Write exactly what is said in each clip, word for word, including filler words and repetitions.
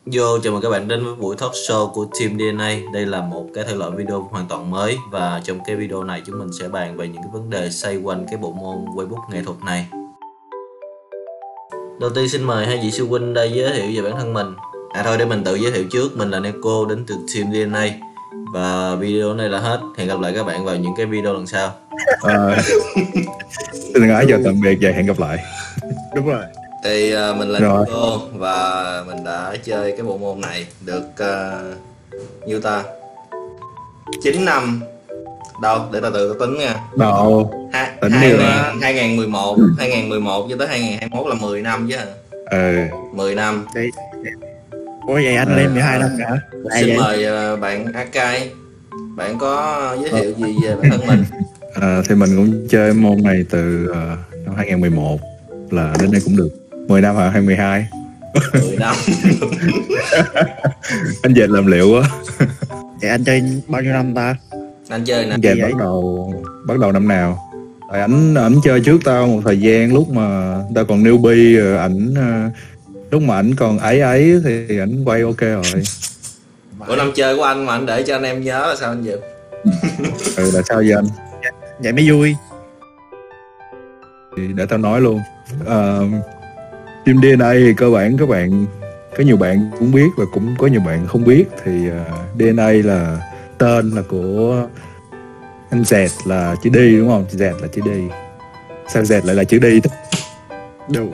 Yo, chào mừng các bạn đến với buổi talk show của Team đê en a. Đây là một cái thể loại video hoàn toàn mới và trong cái video này chúng mình sẽ bàn về những cái vấn đề xoay quanh cái bộ môn Weibo nghệ thuật này. Đầu tiên xin mời hai vị sư huynh đây giới thiệu về bản thân mình. À thôi để mình tự giới thiệu trước, mình là Neko đến từ Team đê en a và video này là hết. Hẹn gặp lại các bạn vào những cái video lần sau. À, xin gái chào tạm biệt và hẹn gặp lại. Đúng rồi. Thì uh, mình là Rồi. Neko và mình đã chơi cái bộ môn này được uh, nhiêu ta? chín năm. Đâu, để ta tự tính nha. Đâu, Ha, tính hai, đi hai, mà. hai nghìn mười một hai nghìn mười một cho tới hai nghìn hai mươi mốt là mười năm chứ hả? Ừ. mười năm. Đấy. Ủa vậy anh À. lên mười hai năm hả? À, Xin vậy. mời uh, bạn Akai. Bạn có giới thiệu gì về bản thân mình? À, thì mình cũng chơi môn này từ uh, năm hai nghìn mười một là đến đây cũng được mười năm hả hay mười hai? mười năm. Anh dệt làm liệu quá. Vậy anh chơi bao nhiêu năm ta? Anh chơi nè. Anh dệt vậy? bắt đầu bắt đầu năm nào? Tại ảnh ảnh chơi trước tao một thời gian lúc mà tao còn newbie rồi ảnh uh, lúc mà ảnh còn ấy ấy thì ảnh quay ok rồi. Của năm chơi của anh mà anh để cho anh em nhớ là sao anh vậy? Ừ là sao vậy anh? Vậy mới vui. Thì để tao nói luôn. Uh, Team đê en a thì cơ bản các bạn có nhiều bạn cũng biết và cũng có nhiều bạn không biết. Thì uh, đê en a là tên là của anh Z là chữ D đúng không? Z là chữ D. Sao Z lại là chữ D? Đủ.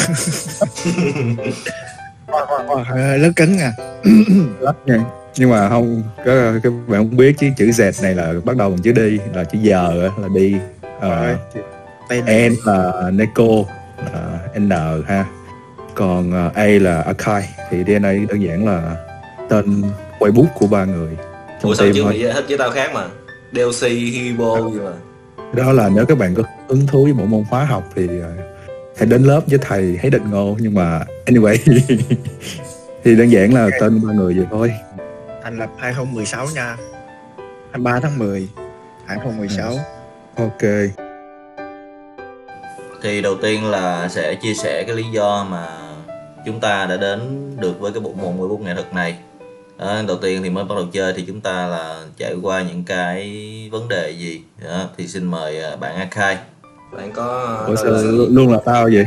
Wow, wow, wow, hơi lớp cứng à. Lắc nha. Nhưng mà không, các, các bạn không biết chứ chữ Z này là bắt đầu bằng chữ D, là chữ giờ là đi. Rồi. Uh, Tên N là Neko, là N ha. Còn uh, A là Akai. Thì đê en a đơn giản là tên Weibo của ba người trong Ủa sao team chứ thôi. mày thích với tao khác mà. đê lờ xê, Hibo gì mà. Đó là nếu các bạn có hứng thú với bộ môn hóa học thì uh, hãy đến lớp với thầy Thấy Định Ngô. Nhưng mà anyway thì đơn giản là tên ba người vậy thôi. thành lập hai không một sáu nha. hai mươi ba tháng mười hai không một sáu. Ok. Thì đầu tiên là sẽ chia sẻ cái lý do mà chúng ta đã đến được với cái bộ môn Weibo nghệ thuật này. Đó, đầu tiên thì mới bắt đầu chơi thì chúng ta là trải qua những cái vấn đề gì đó, thì xin mời bạn Akai. Bạn có Ủa sao luôn là tao vậy?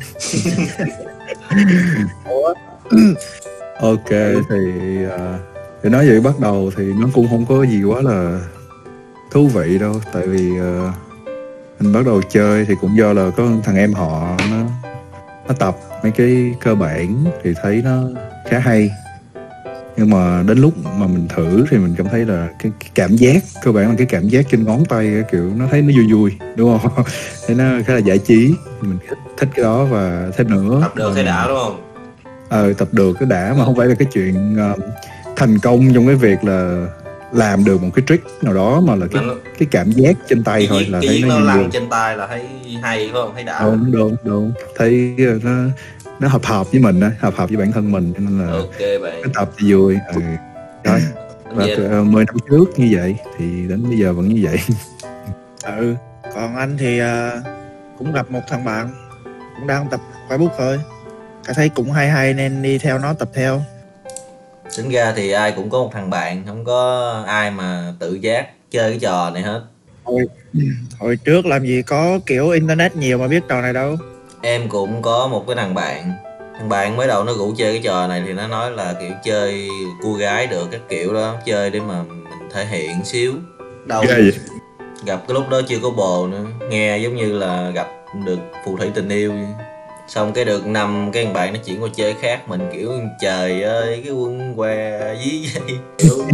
Ủa? Ok thì uh, thì nói vậy bắt đầu thì nó cũng không có gì quá là thú vị đâu. Tại vì uh, mình bắt đầu chơi thì cũng do là có thằng em họ nó nó tập mấy cái cơ bản thì thấy nó khá hay. Nhưng mà đến lúc mà mình thử thì mình cảm thấy là cái, cái cảm giác cơ bản là cái cảm giác trên ngón tay kiểu nó thấy nó vui vui đúng không? Thấy nó khá là giải trí, mình thích, thích cái đó. Và thêm nữa tập được thấy đã đúng không? Ờ tập được cái đã, mà không phải là cái chuyện uh, thành công trong cái việc là làm được một cái trick nào đó, mà là cái Nó, cái cảm giác trên tay cái thôi giết, là cái thấy giết nó nó vui lăn vui. trên tay là thấy hay phải không? Thấy đã. Đúng đúng đúng, thấy uh, nó nó hợp hợp với mình á, hợp hợp với bản thân mình, cho nên là Ok bạn. cái tập thì vui. Ừ. Rồi và Vậy uh, mười năm trước như vậy thì đến bây giờ vẫn như vậy. Ừ. Còn anh thì uh, cũng gặp một thằng bạn cũng đang tập Facebook thôi. Cảm thấy cũng hay hay nên đi theo nó tập theo. tính ra thì ai cũng có một thằng bạn, không có ai mà tự giác chơi cái trò này hết. Hồi, hồi trước làm gì có kiểu internet nhiều mà biết trò này đâu. Em cũng có một cái thằng bạn thằng bạn mới đầu nó rủ chơi cái trò này thì nó nói là kiểu chơi cua gái được các kiểu đó, chơi để mà mình thể hiện xíu. Đâu Ghê vậy. gặp cái lúc đó chưa có bồ nữa, nghe giống như là gặp được phù thủy tình yêu vậy. Xong cái được năm cái thằng bạn nó chuyển qua chơi khác, mình kiểu trời ơi cái quân què dí vậy. kiểu,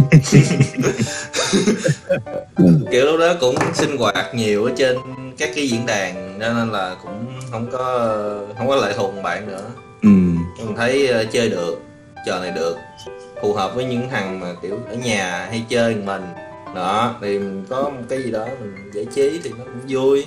kiểu lúc đó cũng sinh hoạt nhiều ở trên các cái diễn đàn nên là cũng không có không có lệ thuộc bạn nữa. Ừ. Mình thấy uh, chơi được, trò này được, phù hợp với những thằng mà kiểu ở nhà hay chơi một mình đó, thì mình có một cái gì đó mình giải trí thì nó cũng vui.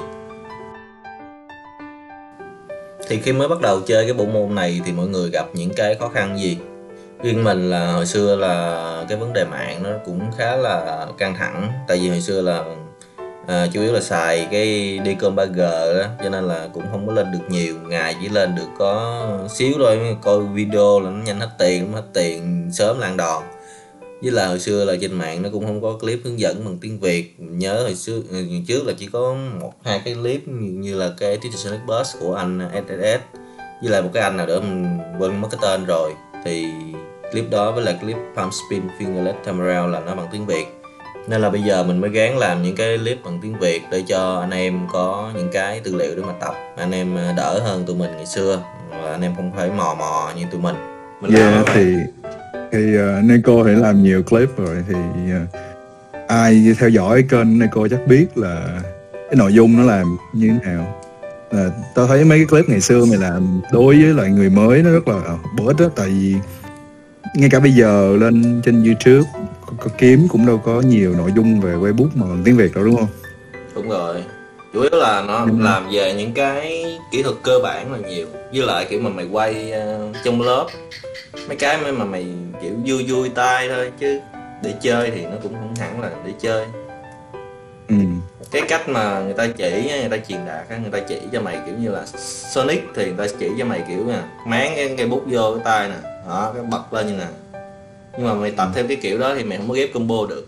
Thì khi mới bắt đầu chơi cái bộ môn này thì mọi người gặp những cái khó khăn gì? Riêng mình là hồi xưa là cái vấn đề mạng nó cũng khá là căng thẳng. Tại vì hồi xưa là à, chủ yếu là xài cái Nikon ba G đó, cho nên là cũng không có lên được nhiều, ngày chỉ lên được có xíu thôi, coi video là nó nhanh hết tiền, hết tiền sớm là ăn đòn. Với là hồi xưa là trên mạng nó cũng không có clip hướng dẫn bằng tiếng Việt. Mình nhớ hồi xưa ngày trước là chỉ có một hai cái clip như, như là cái Titanic Bus của anh ét ét ét với lại một cái anh nào nữa mình quên mất cái tên rồi. Thì clip đó với lại clip Palm Spin Fingerless Camera là nó bằng tiếng Việt, nên là bây giờ mình mới gắng làm những cái clip bằng tiếng Việt để cho anh em có những cái tư liệu để mà tập, anh em đỡ hơn tụi mình ngày xưa, và anh em không phải mò mò như tụi mình. Mình Yeah, làm thì thì uh, Nico thì làm nhiều clip rồi, thì uh, ai theo dõi kênh Nico chắc biết là cái nội dung nó làm như thế nào. Là tao thấy mấy cái clip ngày xưa mày làm đối với lại người mới nó rất là bổ ích đó, tại vì ngay cả bây giờ lên trên YouTube có, có kiếm cũng đâu có nhiều nội dung về Weibo mà bằng tiếng Việt đâu, đúng không? Đúng rồi, chủ yếu là nó Ừ. làm về những cái kỹ thuật cơ bản là nhiều, với lại kiểu mà mày quay uh, trong lớp mấy cái mà mà mày kiểu vui vui tai thôi, chứ để chơi thì nó cũng không hẳn là để chơi. Ừ. Cái cách mà người ta chỉ, người ta truyền đạt á, người ta chỉ cho mày kiểu như là Sonic thì người ta chỉ cho mày kiểu nè, máng cái cây bút vô cái tay nè, đó, cái bật lên như nè. Nhưng mà mày tập theo cái kiểu đó thì mày không có ghép combo được.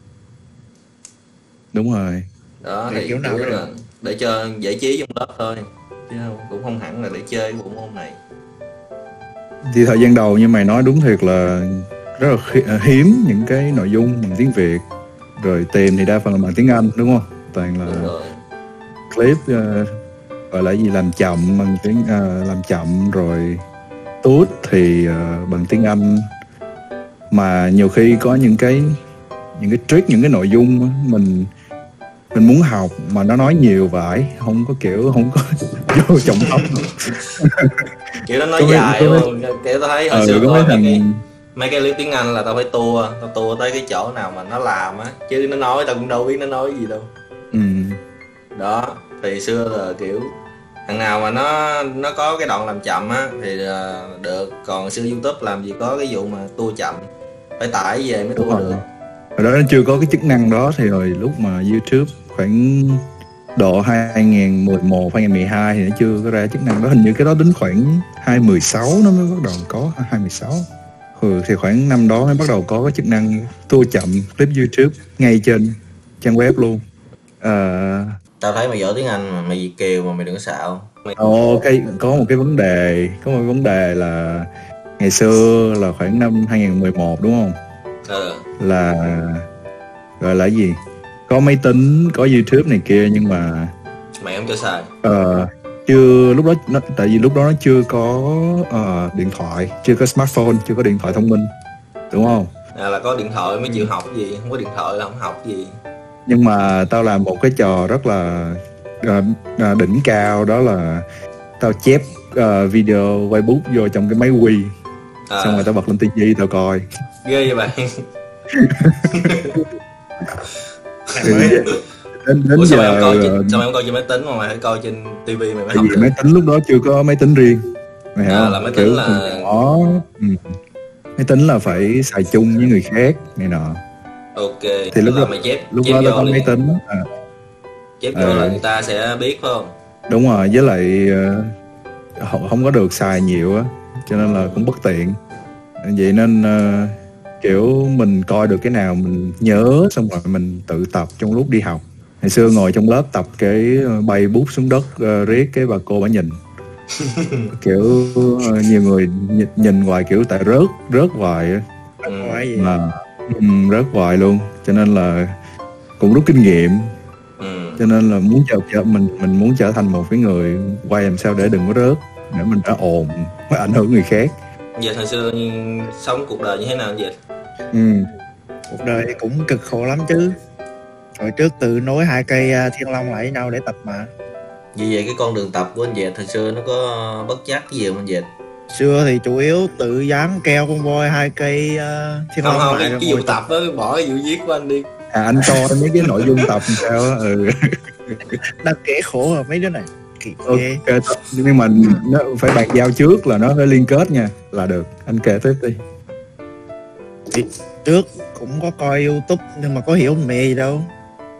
Đúng rồi. Đó Thì thì kiểu nào chủ yếu cũng là để cho giải trí trong lớp thôi, chứ không, cũng không hẳn là để chơi cái bộ môn này. Thì thời gian đầu như mày nói đúng thiệt là rất là khi- hiếm những cái nội dung bằng tiếng Việt, rồi tìm thì đa phần là bằng tiếng Anh, đúng không? Toàn là Đúng rồi. clip uh, gọi là gì làm chậm bằng tiếng uh, làm chậm, rồi tút thì uh, bằng tiếng Anh. Mà nhiều khi có những cái những cái trick, những cái nội dung á, mình mình muốn học mà nó nói nhiều vậy, không có kiểu không có vô trọng tâm. Kiểu nó nói Có mấy- dài có mấy- đúng không? Kiểu tao thấy hồi Ờ, xưa có mấy coi mấy cái thằng mấy cái clip tiếng Anh là tao phải tua, tao tua tới cái chỗ nào mà nó làm á, chứ nó nói tao cũng đâu biết nó nói gì đâu. ừ, Đó thì xưa là kiểu thằng nào mà nó nó có cái đoạn làm chậm á thì là được, còn xưa YouTube làm gì có cái vụ mà tua chậm, phải tải về mới đúng tua rồi. được. Hồi đó nó chưa có cái chức năng đó, thì hồi lúc mà YouTube khoảng độ hai không một một, hai không một hai thì nó chưa có ra chức năng đó. Hình như cái đó đến khoảng hai không một sáu nó mới bắt đầu có, hai không một sáu. Ừ, thì khoảng năm đó mới bắt đầu có cái chức năng tua chậm clip YouTube ngay trên trang web luôn. Ờ, Tao thấy mày giỏi tiếng Anh mà mày Việt kiều mà mày đừng có xạo mày. Ồ, cái có một cái vấn đề, có một vấn đề là ngày xưa là khoảng năm hai không một một đúng không? Ờ. Là gọi là gì? Có máy tính, có YouTube này kia, nhưng mà Mày không cho xài. ờ, chưa lúc đó nó, tại vì lúc đó nó chưa có ờ, điện thoại, chưa có smartphone, chưa có điện thoại thông minh, đúng không? À, là có điện thoại mới chịu học gì, không có điện thoại là không học gì. Nhưng mà tao làm một cái trò rất là ờ, ờ, đỉnh cao, đó là tao chép ờ, video Weibo vô trong cái máy Wii, À, xong rồi tao bật lên tivi tao coi. ghê vậy bạn. Thì đến đến Ủa sao mày giờ không coi ờ, trên, sao mày không coi trên máy tính mà mày phải coi trên tivi mày mới tại học vì được? máy tính lúc đó chưa có máy tính riêng, mày hiểu À, không? là máy Kiểu tính là- từ nhỏ, ừ. Máy tính là phải xài chung với người khác này nọ. Ok, Thì lúc là đó mày chép lúc chép đó tao vô có liền. máy tính à, Chép vô Ừ. là người ta sẽ biết phải không? đúng rồi, với lại ờ, không, không có được xài nhiều á, cho nên là cũng bất tiện. Vậy nên ờ, kiểu mình coi được cái nào mình nhớ, xong rồi mình tự tập trong lúc đi học. Hồi xưa ngồi trong lớp tập cái ờ, bay bút xuống đất ờ, riết cái bà cô bà nhìn kiểu ờ, nhiều người nhìn, nhìn hoài kiểu tại rớt rớt hoài á, Ừ. Hỏi gì? mà ừ, rớt hoài luôn, cho nên là cũng rút kinh nghiệm. Ừ. Cho nên là muốn trở, trở mình mình muốn trở thành một cái người quay làm sao để đừng có rớt, để mình đã ồn mới ảnh hưởng người khác. Vậy hồi xưa sống cuộc đời như thế nào vậy? Ừ. Cuộc đời thì cũng cực khổ lắm chứ. Hồi trước tự nối hai cây à, thiên long lại với nhau để tập mà. Vì vậy cái con đường tập của anh Dệt hồi xưa nó có bất chắc cái gì không anh Dệt? Xưa thì chủ yếu tự dán keo con voi hai cây à, thiên Không long không, lại cái, rồi cái ngồi vụ tập đó bỏ cái vụ viết của anh đi. À, anh coi mấy cái nội dung tập làm sao á. Ừ. đang kể khổ rồi mấy đứa này. Kỳ ghê. Ok, nhưng mà nó phải bàn giao trước là nó phải liên kết nha là được. Anh kể tiếp đi. Trước cũng có coi YouTube nhưng mà có hiểu mẹ gì đâu.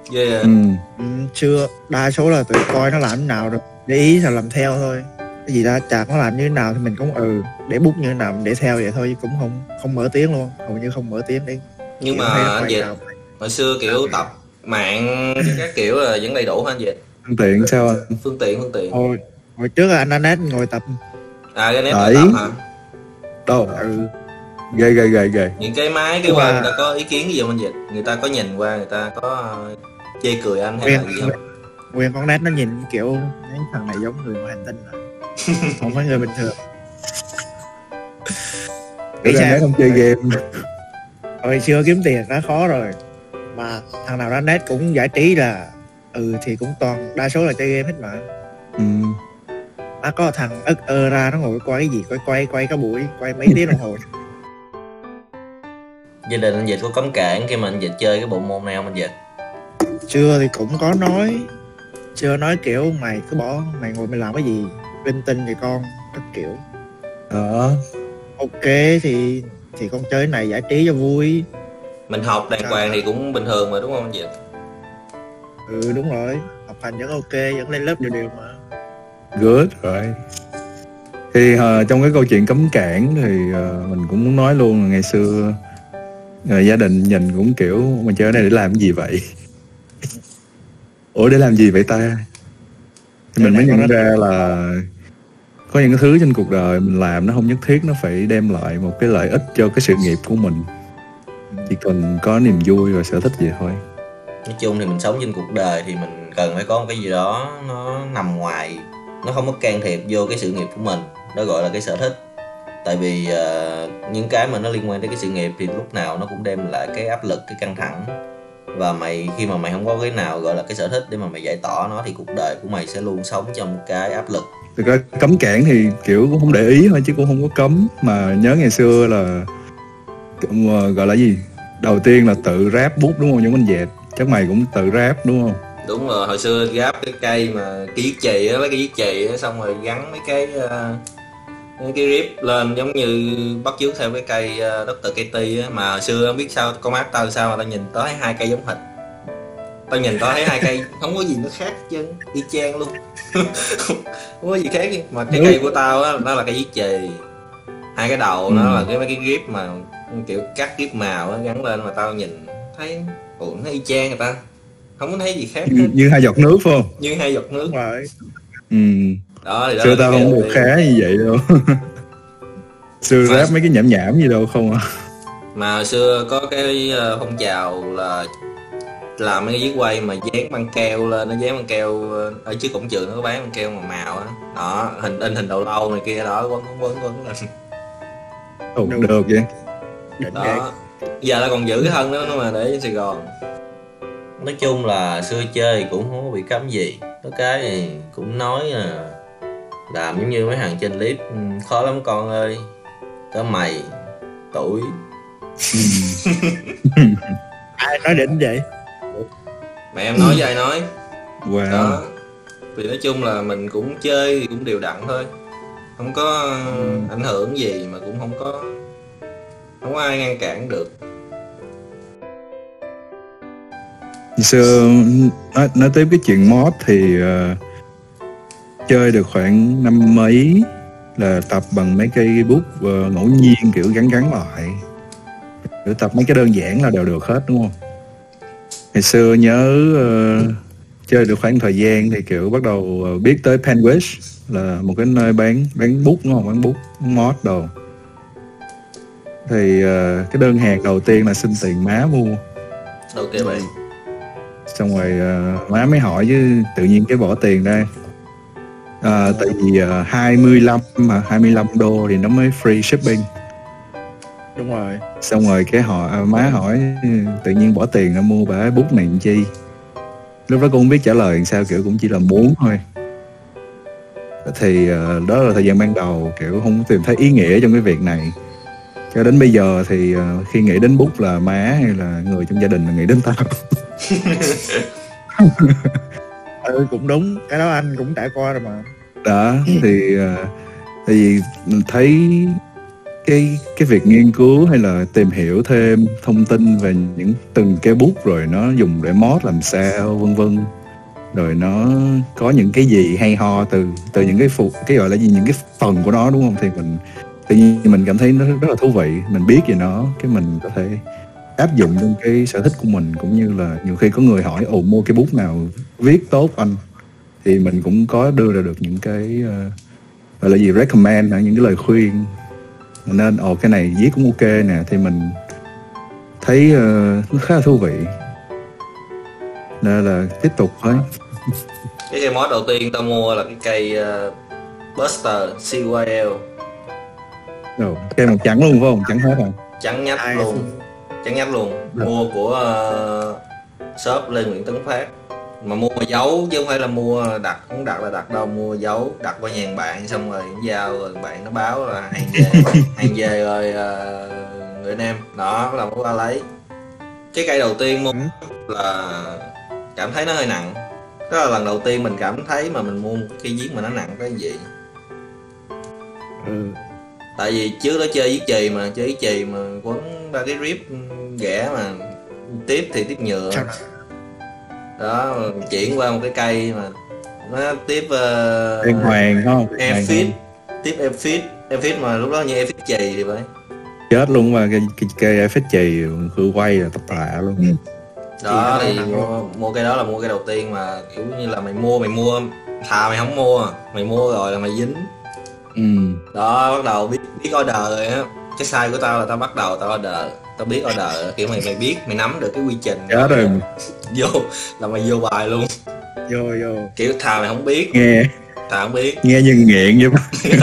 ghê à. Ừ. Ừ, chưa, đa số là tụi coi nó làm thế nào rồi để ý rồi làm theo thôi. Cái gì ra chạc nó làm như thế nào thì mình cũng ừ để bút như thế nào để theo vậy thôi, chứ cũng không không mở tiếng luôn, hầu như không mở tiếng để Nhưng kiểu mà thấy nó anh quay Dịch nào. hồi xưa kiểu tập mạng các kiểu là vẫn đầy đủ hả anh Dịch? Phương tiện sao anh? Phương tiện phương tiện Hồi hồi trước là anh Anet ngồi tập. à cái nét tự Đấy. tập hả? Đâu? Ừ, Ghê ghê ghê ghê. Những cái máy cái nhưng qua mà người ta có ý kiến gì không anh Dịch? Người ta có nhìn qua người ta có ờ, chê cười anh hay nguyên là gì không? nguyên con Net nó nhìn kiểu cái thằng này giống người ngoài hành tinh rồi, không phải người bình thường. Cái Nghĩ ra sao? không chơi game. Hồi xưa kiếm tiền đã khó rồi mà thằng nào ra Net cũng giải trí là ừ thì cũng toàn đa số là chơi game hết mà. Ừ. Nó có thằng ức ơ ra nó ngồi quay cái gì quay quay quay cả buổi quay mấy tiếng đồng hồ. Gia đình anh Dịch có cấm cản khi mà anh Dịch chơi cái bộ môn này không anh Dịch? Chưa thì cũng có nói, chưa nói kiểu mày cứ bỏ, mày ngồi mày làm cái gì linh tinh vậy con, các kiểu. Đó. Ok thì thì con chơi cái này giải trí cho vui. Mình học đàng hoàng thì cũng bình thường mà đúng không anh Dịch? Ừ đúng rồi, học hành vẫn ok, vẫn lên lớp đều đều mà. Good rồi. Thì ờ, trong cái câu chuyện cấm cản thì ờ, mình cũng muốn nói luôn là ngày xưa ờ, gia đình nhìn cũng kiểu mình chơi cái này để làm cái gì vậy? Ủa để làm gì vậy ta? Thì mình mới nhận ra là có những cái thứ trên cuộc đời mình làm nó không nhất thiết nó phải đem lại một cái lợi ích cho cái sự nghiệp của mình. Chỉ cần có niềm vui và sở thích gì thôi. Nói chung thì mình sống trên cuộc đời thì mình cần phải có một cái gì đó nó nằm ngoài, nó không có can thiệp vô cái sự nghiệp của mình, đó gọi là cái sở thích. Tại vì uh, những cái mà nó liên quan tới cái sự nghiệp thì lúc nào nó cũng đem lại cái áp lực, cái căng thẳng. Và mày khi mà mày không có cái nào gọi là cái sở thích để mà mày giải tỏa nó thì cuộc đời của mày sẽ luôn sống trong một cái áp lực. Thực ra cấm cản thì kiểu cũng không để ý thôi chứ cũng không có cấm. Mà nhớ ngày xưa là uh, gọi là gì? Đầu tiên là tự ráp bút đúng không? Giống anh Dẹt. Chắc mày cũng tự ráp đúng không? Đúng rồi, hồi xưa gáp cái cây mà cái viết chì á, lấy cái viết chì á, xong rồi gắn mấy cái uh, mấy cái rip lên giống như bắt chước theo cái cây uh, doctor Katie á. Mà hồi xưa không biết sao con mắt tao sao mà tao nhìn tới hai cây giống hệt. Tao nhìn tao thấy hai cây không có gì nó khác chứ, y chang luôn. Không có gì khác chứ. Mà cái cây của tao á nó là cây viết chì, hai cái đầu Ừ. nó là cái mấy cái grip mà kiểu cắt grip màu á gắn lên, mà tao nhìn thấy ủa nó y chang người ta, không có thấy gì khác Như, hết, như hai giọt nước phải không? như hai giọt nước Đúng rồi. Ừ. đó. Thì đó Xưa là tao cái không đầu được tiên. khá như vậy đâu. Xưa Mà- rap mấy cái nhảm nhảm gì đâu không à. Mà hồi xưa có cái ờ, phong trào là làm mấy cái viết quay mà dán băng keo lên, nó dán băng keo ờ, ở trước cổng trường nó có bán băng keo màu màu á, đó hình in hình đầu lâu này kia đó, quấn quấn quấn quấn lên Ồ, Được. được vậy. Đỉnh vậy. đó. Giờ là còn giữ cái thân đó nó mà để trên Sài Gòn. Nói chung là xưa chơi cũng không có bị cấm gì. Có cái thì cũng nói là làm giống như mấy hàng trên clip, "Ừ, khó lắm con ơi, có mày tuổi." Ai nói đỉnh vậy? Mẹ em nói với ai nói Wow. đó. Thì nói chung là mình cũng chơi thì cũng đều đặn thôi, không có ờ, ảnh hưởng gì, mà cũng không có không có ai ngăn cản được. Hồi xưa nói, nói tiếp cái chuyện mod thì ờ, chơi được khoảng năm mấy là tập bằng mấy cây bút ờ, ngẫu nhiên kiểu gắn gắn lại. Để tập mấy cái đơn giản là đều được hết đúng không? Hồi xưa nhớ ờ, chơi được khoảng thời gian thì kiểu bắt đầu ờ, biết tới Penwish là một cái nơi bán bán bút đúng không? Bán bút mod đồ. Thì ờ, cái đơn hàng đầu tiên là xin tiền má mua. Ok bạn. Xong rồi uh, má mới hỏi chứ tự nhiên cái bỏ tiền ra. À, tại vì uh, hai mươi lăm mà hai mươi lăm đô thì nó mới free shipping. Đúng rồi. Xong rồi cái họ à, má hỏi tự nhiên bỏ tiền ra mua bả bút này làm chi. Lúc đó cũng không biết trả lời làm sao, kiểu cũng chỉ là muốn thôi. Thì uh, đó là thời gian ban đầu, kiểu không tìm thấy ý nghĩa trong cái việc này. Cho đến bây giờ thì uh, khi nghĩ đến bút là má hay là người trong gia đình là nghĩ đến tao. Ừ cũng đúng, cái đó anh cũng trải qua rồi mà. Đó thì uh, tại vì mình thấy cái cái việc nghiên cứu hay là tìm hiểu thêm thông tin về những từng cái bút rồi nó dùng để mod làm sao vân vân, rồi nó có những cái gì hay ho từ từ những cái phụ cái gọi là gì những cái phần của nó, đúng không? Thì mình tự nhiên mình cảm thấy nó rất là thú vị, mình biết về nó cái mình có thể áp dụng trong cái sở thích của mình, cũng như là nhiều khi có người hỏi ồ mua cái bút nào viết tốt anh, thì mình cũng có đưa ra được những cái uh, gọi là gì recommend, những cái lời khuyên, nên ồ cái này viết cũng ok nè, thì mình thấy uh, nó khá là thú vị, nên là tiếp tục thôi. Cái cây mod đầu tiên tao mua là cái cây uh, Buster xê i lờ, Rồi, cây màu trắng luôn phải không? Trắng hết rồi. Trắng nhách Ai luôn, trắng nhách luôn. Được. Mua của uh, shop Lê Nguyễn Tấn Phát, mà mua dấu chứ không phải là mua đặt, không đặt là đặt đâu, mua dấu đặt qua nhà bạn xong rồi giao rồi bạn nó báo là hàng về hàng về rồi uh, người Nam đó là mới qua lấy. Cái cây đầu tiên mua là cảm thấy nó hơi nặng, đó là lần đầu tiên mình cảm thấy mà mình mua một cây viết mà nó nặng cái gì. Ừ. Tại vì trước đó chơi viết chì mà chơi viết chì mà quấn ba cái rip ghẻ mà tiếp thì tiếp nhựa Sao đó, chuyển qua một cái cây mà nó tiếp uh, Đen hoàng không? Airfit, tiếp Airfit, Airfit mà lúc đó như Airfit chì thì phải Chết luôn mà cái cái cây phết chì khử quay là tập tạ luôn. Ừ. đó Thì thì nó mua, mua cái đó là mua cái đầu tiên mà kiểu như là mày mua mày mua thà mày không mua, mày mua rồi là mày dính. Ừ. Đó bắt đầu biết biết order rồi á. Cái size của tao là tao bắt đầu tao order, tao biết order kiểu mày mày biết mày nắm được cái quy trình. Chết rồi. Vô là mày vô bài luôn, Vô vô. kiểu thà mày không biết, Nghe thà không biết. nghe như nghiện vậy.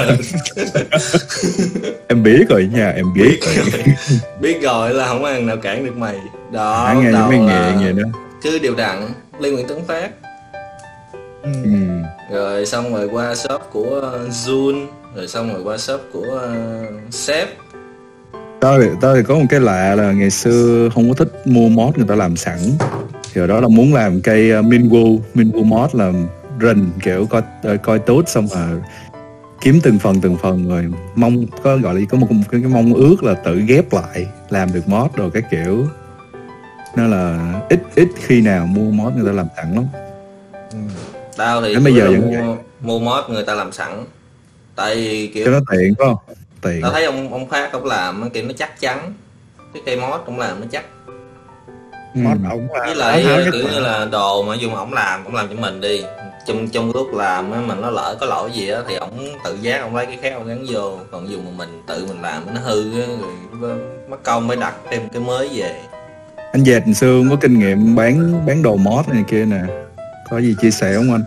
Em biết rồi nha, em biết rồi. Biết rồi là không có thằng nào cản được mày. Đó Hả, bắt nghe đầu như mấy là nghiện vậy đó. cứ đều đặn Lê Nguyễn Tấn Phát, Ừ. Ừ. rồi xong rồi qua shop của uh, Jun, rồi xong rồi qua shop của uh, Sếp. Tao thì, tao thì có một cái lạ là ngày xưa không có thích mua mod người ta làm sẵn, thì hồi đó là muốn làm cây uh, Minwoo Minwoo mod là rình kiểu coi uh, coi tốt xong rồi kiếm từng phần từng phần rồi mong có gọi là có một, một cái, cái mong ước là tự ghép lại làm được mod rồi cái kiểu, nên là ít ít khi nào mua mod người ta làm sẵn lắm. Ừ. Tao thì Đến bây giờ là vẫn mua, mua mod người ta làm sẵn, tại vì kiểu cho nó tiện phải không? Tiện. tao thấy ông ông Phát ông làm kiểu nó chắc chắn, cái cây mod ông làm nó chắc. Ừ. Mod ổng là Với lại áo nhất kiểu mà. như là đồ mà dù mà ổng làm, ổng làm cho mình đi, trong trong lúc làm á mà nó lỡ có lỗi gì á thì ổng tự giác ổng lấy cái khác ổng gắn vô, còn dù mà mình tự mình làm nó hư á rồi mất công mới đặt thêm cái mới về. Anh Dệt hồi xưa có kinh nghiệm bán bán đồ mod này kia nè, có gì chia sẻ không anh?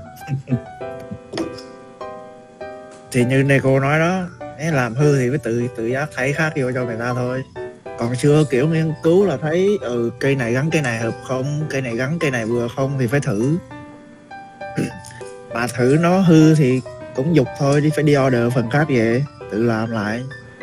Thì như Neko nói đó, ấy làm hư thì mới tự tự giác thấy khác vô cho người ta thôi. Còn xưa kiểu nghiên cứu là thấy ừ cây này gắn cây này hợp không, cây này gắn cây này vừa không thì phải thử. Mà thử nó hư thì cũng dục thôi, đi phải đi order phần khác về tự làm lại.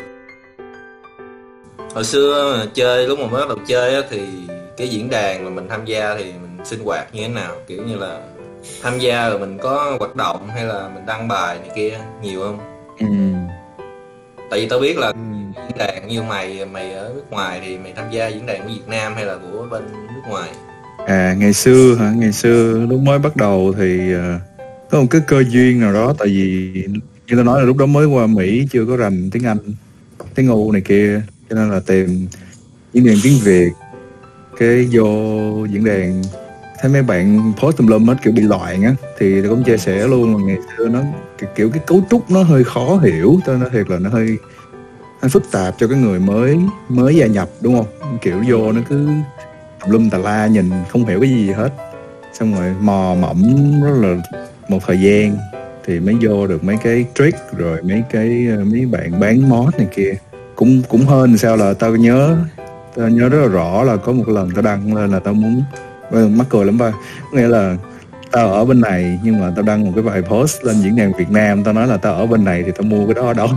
Hồi xưa mà chơi, lúc mà mới bắt đầu chơi á thì cái diễn đàn mà mình tham gia thì mình sinh hoạt như thế nào, kiểu như là tham gia rồi mình có hoạt động hay là mình đăng bài này kia nhiều không? Ừ. Tại vì tao biết là Ừ. diễn đàn như mày mày ở nước ngoài thì mày tham gia diễn đàn của Việt Nam hay là của bên nước ngoài? À ngày xưa hả? Ngày xưa lúc mới bắt đầu thì uh, có một cái cơ duyên nào đó, tại vì như tôi nói là lúc đó mới qua Mỹ, chưa có rành tiếng Anh, tiếng Âu này kia, cho nên là tìm diễn đàn tiếng Việt, cái vô diễn đàn thấy mấy bạn post tùm lum hết kiểu bị loạn á, thì tôi cũng chia sẻ luôn là ngày xưa nó kiểu cái cấu trúc nó hơi khó hiểu, tôi nói thiệt là nó hơi hơi phức tạp cho cái người mới mới gia nhập, đúng không? Kiểu vô nó cứ tùm lum tà la, nhìn không hiểu cái gì hết, xong rồi mò mẫm rất là một thời gian thì mới vô được mấy cái trick, rồi mấy cái mấy bạn bán mod này kia cũng cũng hên sao là tao nhớ tao nhớ rất là rõ là có một lần tao đăng lên là tao muốn, mắc cười lắm ba, nghĩa là tao ở bên này nhưng mà tao đăng một cái bài post lên diễn đàn Việt Nam, tao nói là tao ở bên này thì tao mua cái đó ở đâu.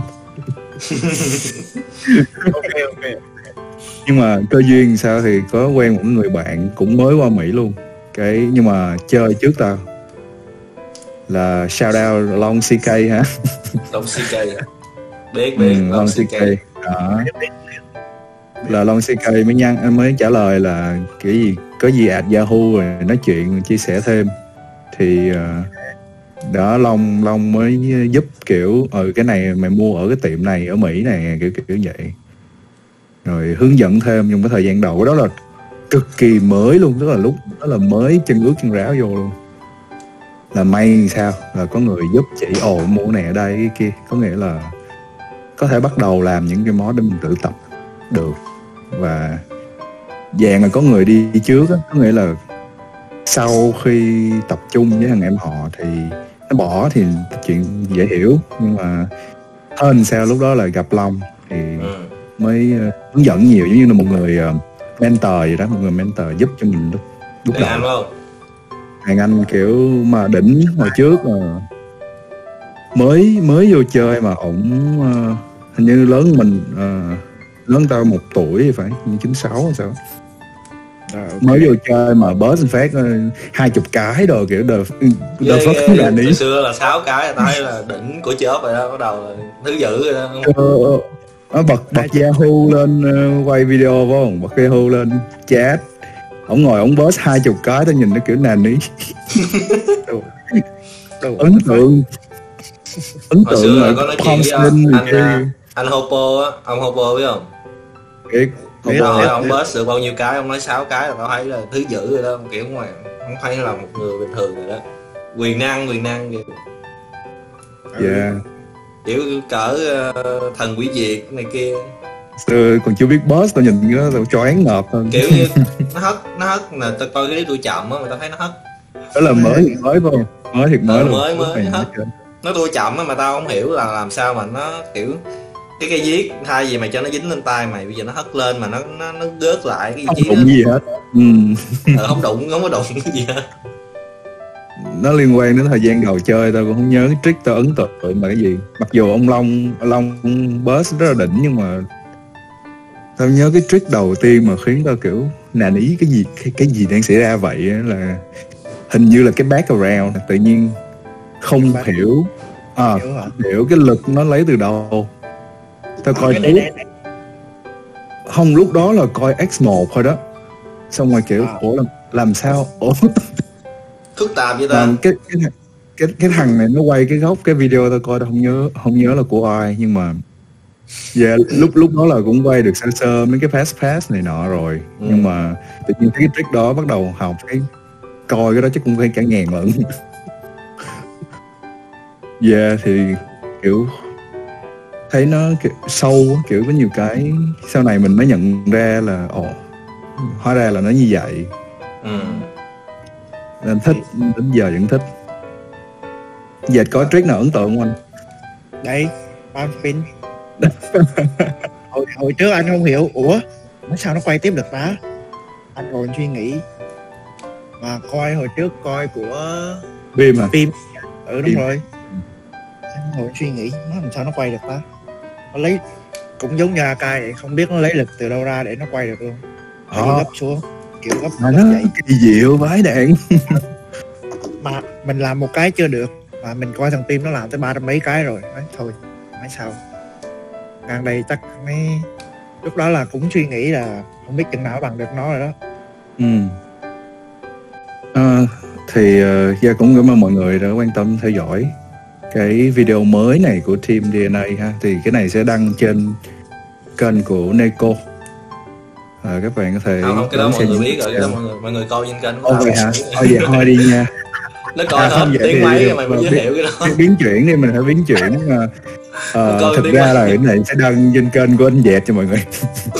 Ok ok. Nhưng mà cơ duyên sao thì có quen một người bạn cũng mới qua Mỹ luôn, cái nhưng mà chơi trước tao, là shout out Long xê ca hả? Long xê ca biết Ừ, biết Long Long xê xê ca. ca Đó. Là Long xê ca mới nhắn mới trả lời là kiểu gì có gì at Yahoo rồi nói chuyện chia sẻ thêm. Thì uh, đó Long Long mới giúp kiểu ừ cái này mày mua ở cái tiệm này ở Mỹ này kiểu kiểu vậy, rồi hướng dẫn thêm trong cái thời gian đầu. Đó là cực kỳ mới luôn, tức là lúc đó là mới chân ướt chân ráo vô luôn. Là may sao là có người giúp chỉ ồ mua cái này ở đây cái kia, có nghĩa là có thể bắt đầu làm những cái món để mình tự tập được. Và dạng là có người đi trước á, có nghĩa là sau khi tập trung với thằng em họ thì nó bỏ thì chuyện dễ hiểu, nhưng mà hơn sao lúc đó là gặp Long thì Ừ. mới uh, hướng dẫn nhiều, giống như là một người uh, mentor vậy đó, một người mentor giúp cho mình lúc lúc Tiếng đầu. Anh không? Thằng anh kiểu mà đỉnh hồi trước mà mới mới vô chơi mà ổng uh, hình như lớn mình uh, lớn tao một tuổi thì phải, chín sáu hay sao. Rồi, ok. Mới vô chơi mà bớt phát hai chục cái đồ kiểu đờ đờ Ghê, phất ghê. là ní. Hồi xưa là sáu cái là thấy là đỉnh của chớp rồi đó, bắt đầu là thứ dữ rồi đó. Nó bật bật Yahoo lên uh, quay video phải không, bật Yahoo lên chat, ổng ngồi ổng bớt hai chục cái, tao nhìn nó kiểu nàn ní. Đồ Ấn tượng ấn Hồi tượng xưa là là có nói chuyện với Thompson anh, này anh, kia. à, anh Hopo á, ông Hopo biết không? Biết. Biết, Ông hỏi biết, ông biết. bớt được bao nhiêu cái, ông nói sáu cái là tao thấy là thứ dữ rồi đó, kiểu ngoài không phải là một người bình thường rồi đó. Quyền năng, quyền năng kiểu, Yeah. kiểu cỡ uh, thần quỷ diệt này kia. Xưa còn chưa biết boss, tao nhìn nó tao choáng ngợp hơn. Kiểu như nó hất, nó hất là tao coi cái đuôi chậm á mà tao thấy nó hất. Đó là mới thiệt mới phải không? Mới thiệt mới Ờ, luôn. mới, Lúc mới này hết. nó chơi. Nó đuôi chậm á mà tao không hiểu là làm sao mà nó kiểu cái cây viết thay vì mày cho nó dính lên tay mày, bây giờ nó hất lên mà nó nó nó gớt lại cái Không vị trí đụng đó. gì hết. Ừ. Ờ, không đụng, không có đụng cái gì hết. Nó liên quan đến thời gian đầu chơi, tao cũng không nhớ cái trick tao ấn tượng là cái gì. Mặc dù ông Long Long boss rất là đỉnh, nhưng mà tao nhớ cái trick đầu tiên mà khiến tao kiểu nản ý cái gì cái, cái gì đang xảy ra vậy á, là hình như là cái background tự nhiên không Back- hiểu à, Hiểu hả? hiểu cái lực nó lấy từ đâu. Tao coi Cái trước, này nè. không lúc đó là coi X một thôi đó, xong rồi kiểu À. ủa làm, làm sao ủa Phức tạp vậy ta. làm cái cái cái cái thằng này nó quay cái góc cái video tao coi tao không nhớ không nhớ là của ai, nhưng mà yeah, lúc lúc đó là cũng quay được sơ sơ mấy cái pass pass này nọ rồi. Ừ. Nhưng mà tự nhiên cái trick đó bắt đầu học cái coi cái đó chắc cũng phải cả ngàn lần. Yeah, thì kiểu thấy nó kiểu, sâu á, kiểu có nhiều cái sau này mình mới nhận ra là ồ hóa ra là nó như vậy, Ừ. nên thích, đến giờ vẫn thích. Giờ có trick nào ấn tượng không anh? Đây, palm spin. hồi, hồi trước anh không hiểu, ủa nói sao nó quay tiếp được ta? Anh còn suy nghĩ mà coi hồi trước coi của Phim à? phim. Ừ đúng Phim. rồi. Anh ngồi suy nghĩ nó làm sao nó quay được ta? Nó lấy cũng giống như Akai vậy, không biết nó lấy lực từ đâu ra để nó quay được luôn. Nó đi Ờ. gấp xuống, kiểu gấp, Mà gấp nó vậy. kỳ diệu vãi đạn. Mà mình làm một cái chưa được mà mình coi thằng team nó làm tới ba trăm mấy cái rồi, nói thôi nói sao ngang đây chắc mấy lúc đó là cũng suy nghĩ là không biết chừng nào bằng được nó rồi đó. Ừ. À, thì uh, Gia cũng cảm ơn mọi người đã quan tâm theo dõi cái video mới này của team đê en a ha. Thì cái này sẽ đăng trên kênh của Neko. À, các bạn có thể Không, không, cái đó đón mọi xem người những biết rồi, cái đó video. mọi người mọi người coi trên kênh của Ồ tao. vậy hả? Thôi vậy thôi đi nha. Nó coi À, hết không, vậy tiếng thì- mấy rồi mày mới thì- giới thiệu cái đó. Cái biến chuyển đi, mình phải biến chuyển. Uh, Coi thực tiếng ra mấy. là cái này sẽ đăng trên kênh của anh Dẹt cho mọi người.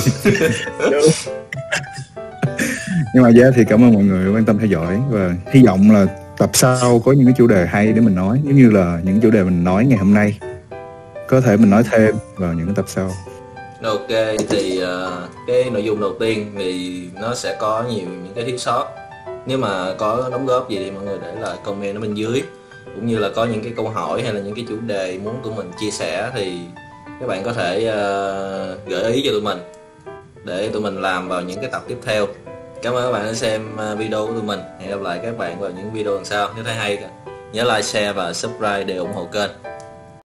Nhưng mà dạ thì cảm ơn mọi người quan tâm theo dõi, và hy vọng là tập sau có những cái chủ đề hay để mình nói, giống như là những chủ đề mình nói ngày hôm nay có thể mình nói thêm vào những cái tập sau. Ok, thì uh, cái nội dung đầu tiên thì nó sẽ có nhiều những cái thiếu sót. Nếu mà có đóng góp gì thì mọi người để lại comment ở bên dưới, cũng như là có những cái câu hỏi hay là những cái chủ đề muốn tụi mình chia sẻ thì các bạn có thể uh, gợi ý cho tụi mình để tụi mình làm vào những cái tập tiếp theo. Cảm ơn các bạn đã xem video của tụi mình. Hẹn gặp lại các bạn vào những video lần sau. Nếu thấy hay nhớ like, share và subscribe để ủng hộ kênh.